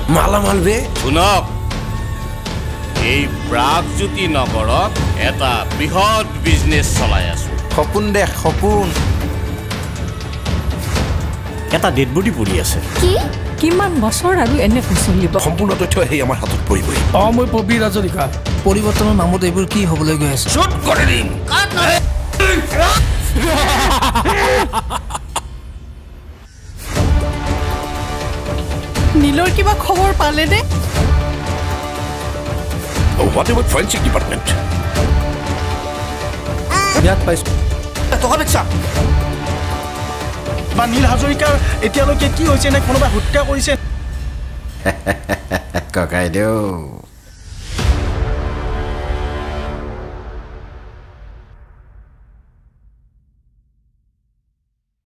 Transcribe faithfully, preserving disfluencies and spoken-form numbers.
মালামাল বে শুনক এই প্ৰাগজ্যোতি নগৰত এটা বৃহৎ বিজনেছ চলাই আছো সপোন দে সপোন এটা ডেড বডি পৰি আছে কি কিমান বছৰ আৰু এনে চলিব সম্পূৰ্ণ তথ্য সেই আমাৰ হাতত পৰিব অ মই পবি ৰাজৰিকা পৰিৱৰ্তনৰ নামত এইবোৰ কি হ'বলৈ গৈ আছে শুট কৰি দিম নীলৰ কিবা খবৰ পালে নে What about forensic department? ইয়াত পাইছো টকা বেচা বা নীল হাজৰিকাৰ এতিয়ালৈকে কি হৈছে নে কোনোবা হত্যা কৰিছে ককাইদেউ